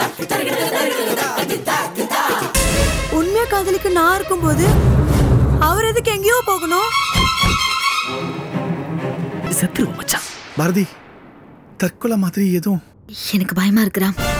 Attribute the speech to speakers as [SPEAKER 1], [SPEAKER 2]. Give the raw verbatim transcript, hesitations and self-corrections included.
[SPEAKER 1] உண்மையா காதலிக்கு நான் இருக்கும்போது அவர் எதுக்கு எங்கேயோ போகணும்?
[SPEAKER 2] செத்துருவோம் மச்சான்.
[SPEAKER 3] பாரதி, தற்கொலை மாதிரி எதுவும்
[SPEAKER 1] எனக்கு பயமா இருக்குறான்.